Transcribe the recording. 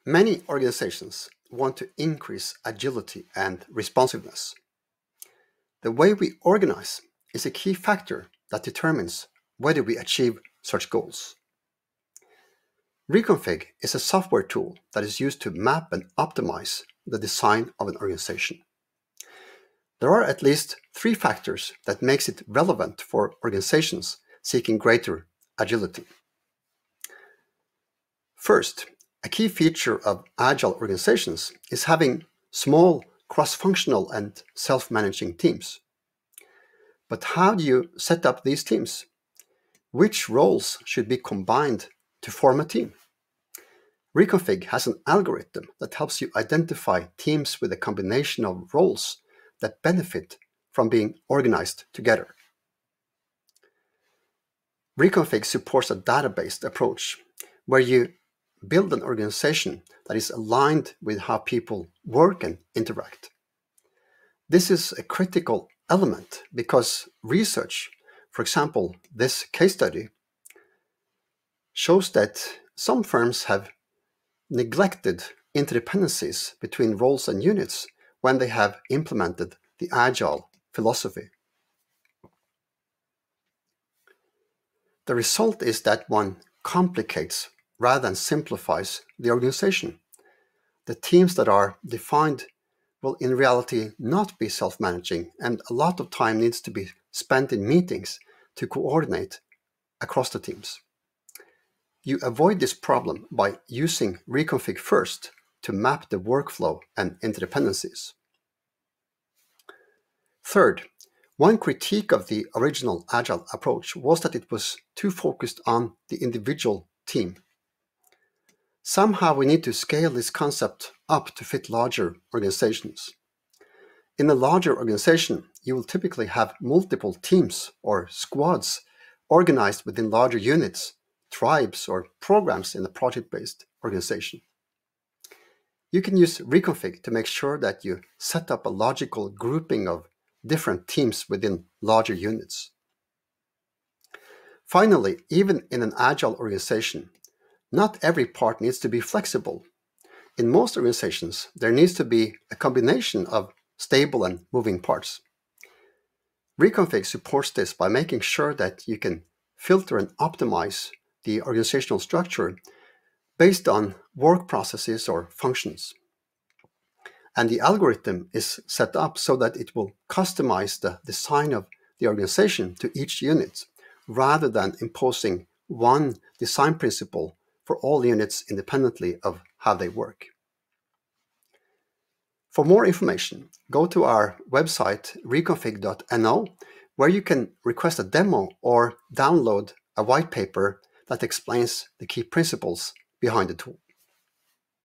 Many organizations want to increase agility and responsiveness. The way we organize is a key factor that determines whether we achieve such goals. Reconfig is a software tool that is used to map and optimize the design of an organization. There are at least 3 factors that makes it relevant for organizations seeking greater agility. First, a key feature of agile organizations is having small, cross-functional and self-managing teams. But how do you set up these teams? Which roles should be combined to form a team? Reconfig has an algorithm that helps you identify teams with a combination of roles that benefit from being organized together. Reconfig supports a database approach where you build an organization that is aligned with how people work and interact. This is a critical element because research, for example, this case study, shows that some firms have neglected interdependencies between roles and units when they have implemented the agile philosophy. The result is that one complicates rather than simplifies the organization. The teams that are defined will in reality not be self-managing, and a lot of time needs to be spent in meetings to coordinate across the teams. You avoid this problem by using Reconfig first to map the workflow and interdependencies. Third, one critique of the original Agile approach was that it was too focused on the individual team. Somehow we need to scale this concept up to fit larger organizations. In a larger organization, you will typically have multiple teams or squads organized within larger units, tribes, or programs in a project-based organization. You can use Reconfig to make sure that you set up a logical grouping of different teams within larger units. Finally, even in an agile organization, not every part needs to be flexible. In most organizations, there needs to be a combination of stable and moving parts. Reconfig supports this by making sure that you can filter and optimize the organizational structure based on work processes or functions. And the algorithm is set up so that it will customize the design of the organization to each unit, rather than imposing one design principle for all units independently of how they work. For more information, go to our website reconfig.no, where you can request a demo or download a white paper that explains the key principles behind the tool.